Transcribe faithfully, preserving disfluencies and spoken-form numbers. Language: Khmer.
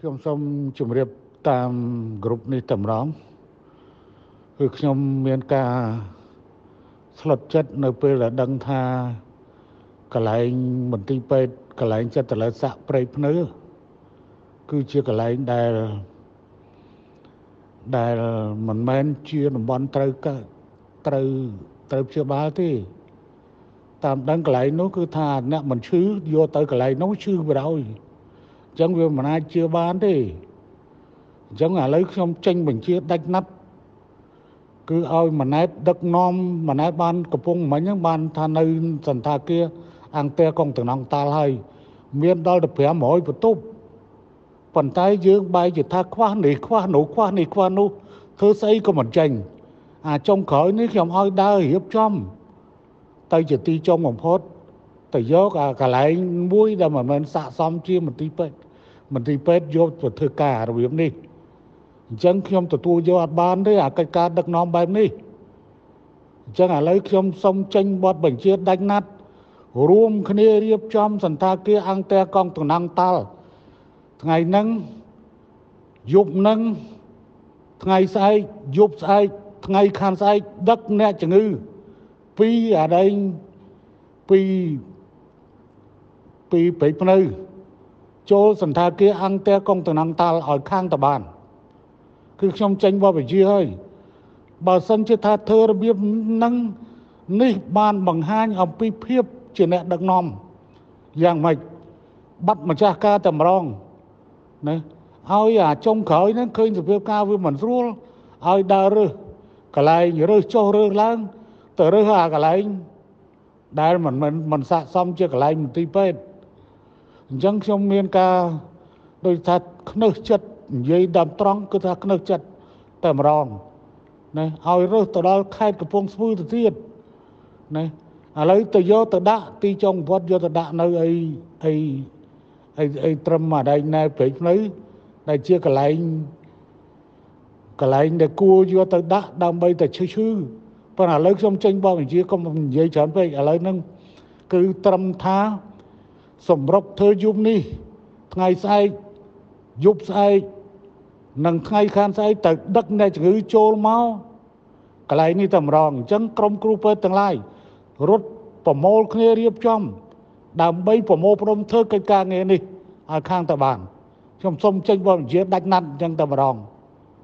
ខ្ញុំសូមជម្រាបតាមក្រុមនេះតម្រង់គឺខ្ញុំមានការស្លុតចិត្តនៅពេលដែលដឹងថាកន្លែងមន្ទីរពេទ្យកន្លែងចិត្តលិស័កព្រៃភ្នៅគឺជាកន្លែងដែលដែលមិនមែនជាតំបន់ត្រូវត្រូវត្រូវព្យាបាលទេតាមដឹងកន្លែងនោះគឺថាអ្នកមិនឈឺយកទៅកន្លែងនោះឈឺទៅហើយអញ្ចឹងវាមិនអាចជឿបានទេអញ្ចឹងឥឡូវខ្ញុំចេញបញ្ជាដាច់ណាត់គឺឲ្យម៉ណែតដឹកនាំម៉ណែតបានកំពុងមិញហ្នឹងបានថានៅសន្តាគារអង្គផ្ទះកុងតំណងតាល់ហើយមានដល់ទៅប្រាំរយបន្ទប់ប៉ុន្តែយើងបែរជាថាខ្វះនេះខ្វះនោះខ្វះនេះខ្វះនោះធ្វើស្អីក៏មិនចេញអាចុងក្រោយនេះខ្ញុំឲ្យដើររៀបចំទៅជាទីចុងបំផុតទៅយកអាកន្លែងមួយដែលមិនមែនស័ក្តិសមជាមន្ទីរពេទ្យមន្ទីរពេទ្យយកទៅធ្វើការរបៀបនេះអញ្ចឹងខ្ញុំទទួលយកអត់បានទេអាកិច្ចការដឹកនាំបែបនេះអញ្ចឹងឥឡូវខ្ញុំសូមចេញបទបញ្ជាដាច់ណាត់រួមគ្នារៀបចំសន្តាគារអង្គផ្ទះកុងតំណងតាល់ថ្ងៃហ្នឹងយប់ហ្នឹងថ្ងៃស្អែកយប់ស្អែកថ្ងៃខាងស្អែកដឹកអ្នកជំងឺពីអាដែងពីពីព្រៃភ្នៅចូលសន្តាគារអង្គផ្ទះកុងតំណងតាល់ឲ្យខាងតបានគឺខ្ញុំចេញបទបញ្ជាហើយបើសិនជាថាធ្វើរបៀបហ្នឹងនេះបានបង្ហាញអំពីភាពជាអ្នកដឹកនាំយ៉ាងម៉េចបាត់ម្ចាស់ការតែម្ដងណាឲ្យអាចុងក្រោយហ្នឹងឃើញសភាពការវាមិនស្រួលឲ្យដើររើសកន្លែងរើសចុះរើសឡើងទៅរើសអាកន្លែងដែលមិនមិនមិនស័ក្តិសមជាកន្លែងមន្ទីរពេទ្យអញ្ចឹងខ្ញុំមានការដូចថាខ្នើសចិត្តនិយាយដើមត្រង់គឺថាខ្នើសចិត្តតែម្ដងណាឲ្យរើសទៅដល់ខេត្តកំពង់ស្ពឺទៅទៀតណាឥឡូវទៅយកទៅដាក់ទីចុងបំផុតយកទៅដាក់នៅអីអីអីអីត្រឹមអាដែងណែព្រៃភ្នៅដែលជាកន្លែងកន្លែងដែលគួរយកទៅដាក់ដើម្បីតែឈឺឈឺប៉ុន្តែឥឡូវខ្ញុំចេញបទបញ្ជាកុំនិយាយច្រើនពេកឥឡូវហ្នឹងគឺត្រឹមថាសម្រុកធ្វើយប់នេះថ្ងៃស្អែកយប់ស្អែកនិងថ្ងៃខាងស្អែកទៅដឹកអ្នកជំងឺចូលមកកន្លែងនេះតែម្ដងអញ្ចឹងក្រុមគ្រូពេទ្យទាំងឡាយរត់ប្រមូលគ្នារៀបចំដើម្បីប្រមូលផ្ដុំធ្វើកិច្ចការងារនេះឲ្យខាងតបានខ្ញុំសូមចេញបទបញ្ជាដាច់ណាត់អញ្ចឹងតែម្ដង